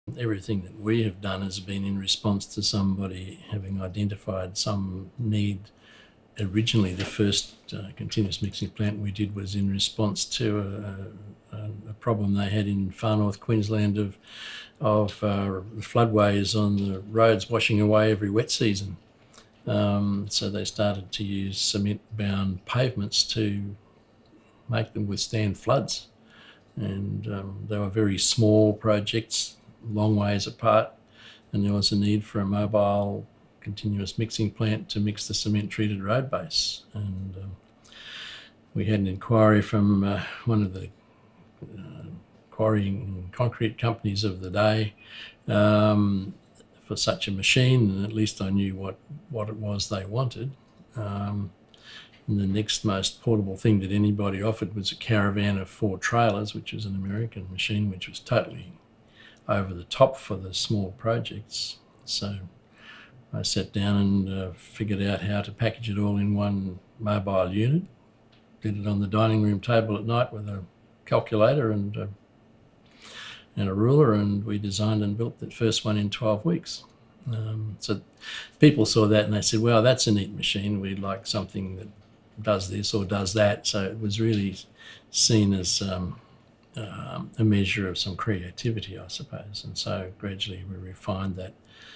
Everything that we have done has been in response to somebody having identified some need. Originally, the first continuous mixing plant we did was in response to a problem they had in far north Queensland of floodways on the roads washing away every wet season. So they started to use cement-bound pavements to make them withstand floods. And they were very small projects, long ways apart, and there was a need for a mobile continuous mixing plant to mix the cement-treated road base. And we had an inquiry from one of the quarrying concrete companies of the day for such a machine, and at least I knew what it was they wanted. And the next most portable thing that anybody offered was a caravan of 4 trailers, which was an American machine, which was totally over the top for the small projects. So I sat down and figured out how to package it all in one mobile unit. Did it on the dining room table at night with a calculator and a ruler, and we designed and built the first one in 12 weeks. So people saw that and they said, well, that's a neat machine. We'd like something that does this or does that. So it was really seen as a measure of some creativity, I suppose. And so gradually we refined that.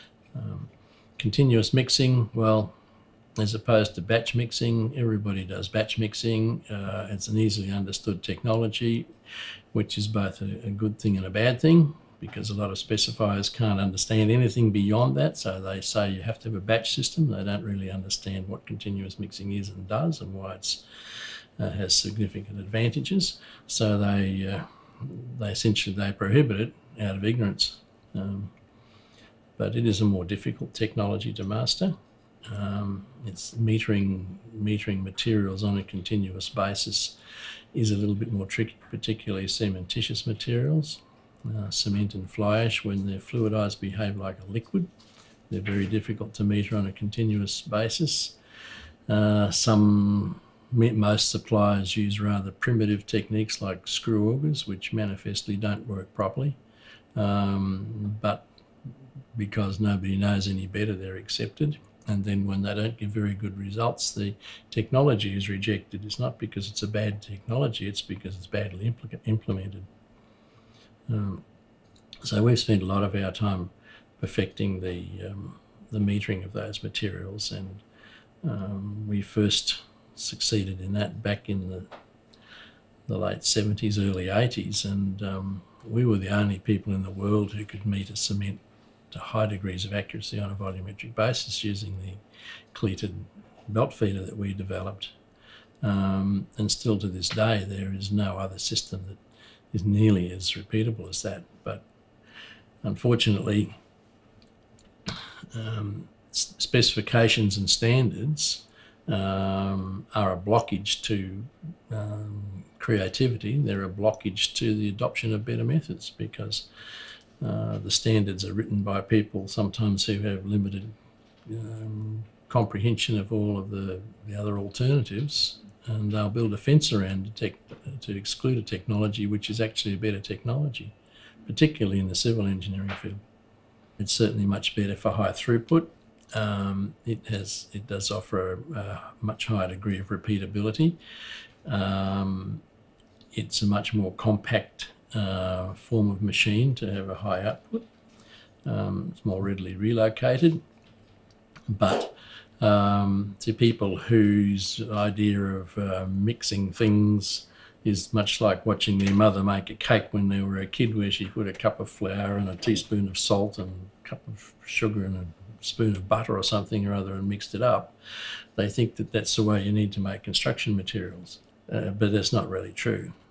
Continuous mixing, well, as opposed to batch mixing, everybody does batch mixing. It's an easily understood technology, which is both a good thing and a bad thing, because a lot of specifiers can't understand anything beyond that. So they say you have to have a batch system. They don't really understand what continuous mixing is and does and why it has significant advantages. So they essentially prohibit it out of ignorance. But it is a more difficult technology to master. It's metering materials on a continuous basis is a little bit more tricky, particularly cementitious materials. Cement and fly ash, when they're fluidized, behave like a liquid. They're very difficult to meter on a continuous basis. Most suppliers use rather primitive techniques like screw augers, which manifestly don't work properly. But because nobody knows any better, they're accepted. And then when they don't give very good results, the technology is rejected. It's not because it's a bad technology, it's because it's badly implemented. So we've spent a lot of our time perfecting the metering of those materials, and we first succeeded in that back in the late 70s, early 80s, and we were the only people in the world who could meter cement to high degrees of accuracy on a volumetric basis using the cleated belt feeder that we developed. And still to this day, there is no other system that is nearly as repeatable as that. But unfortunately, specifications and standards are a blockage to creativity. They're a blockage to the adoption of better methods, because the standards are written by people sometimes who have limited comprehension of all of the other alternatives, and they'll build a fence around to exclude a technology which is actually a better technology, particularly in the civil engineering field. It's certainly much better for high throughput. It does offer a much higher degree of repeatability. It's a much more compact form of machine to have a high output. It's more readily relocated, but to people whose idea of mixing things is much like watching their mother make a cake when they were a kid, where she put a cup of flour and a teaspoon of salt and a cup of sugar and a spoon of butter or something or other and mixed it up. They think that that's the way you need to make construction materials, but that's not really true.